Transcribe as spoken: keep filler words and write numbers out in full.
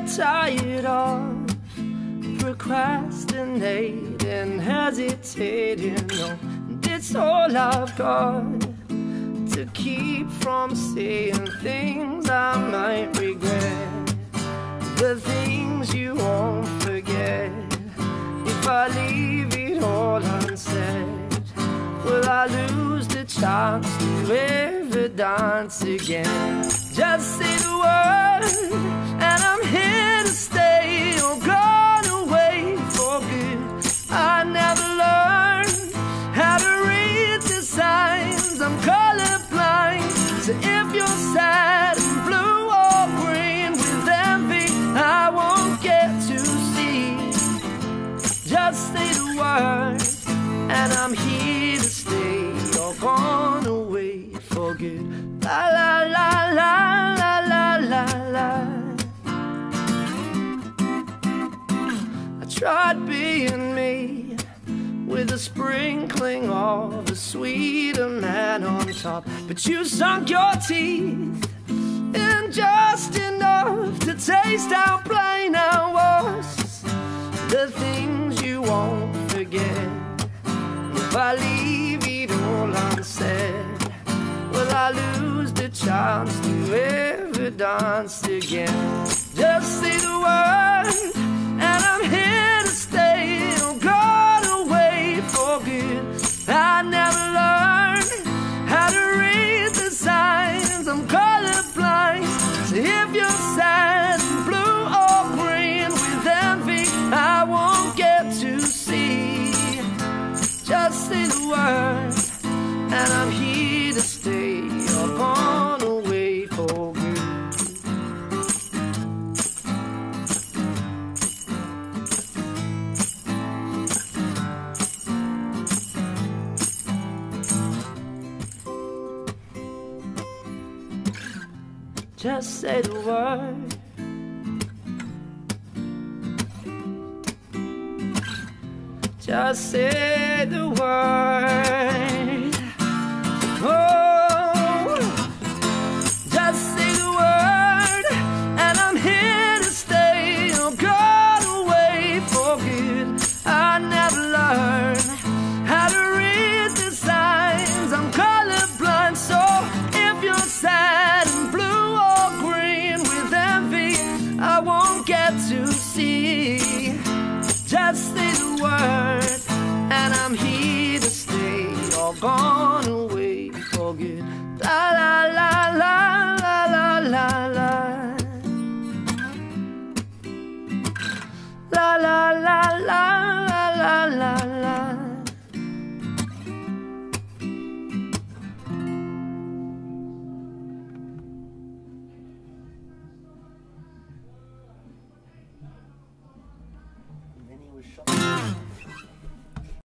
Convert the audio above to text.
tired of procrastinating, hesitating. No, it's all I've got to keep from saying things I might regret, the things you won't forget. If I leave it all unsaid, will I lose the chance to ever dance again? Just say the word and I'm here to stay, or gone away for good. I never learned how to read the signs, I'm colorblind. So if you're sad and blue or green with envy, I won't get to see. Just say the word and I'm here to stay, or gone away for good. La la la la la la la la. I tried being me with a sprinkling of a sweeter man on top, but you sunk your teeth in just enough to taste how plain I was. The things you won't forget, if I leave it all unsaid, will I lose the chance to ever dance again? Just say the word and I'm here to stay, or gone away for good. I never learned how to read the signs, I'm colorblind. So if you're sad and blue or green with envy, I won't get to see. Just say the word and I'm here to stay, or gone away for good. Just say the word. Just say the word. Oh, just say the word and I'm here to stay, or gone away for good. I never learned how to read the signs, I'm colorblind. So if you're sad and blue or green with envy, I won't get to see. Just say the word and I'm here to stay, or gone away for good. La la la la la la la la.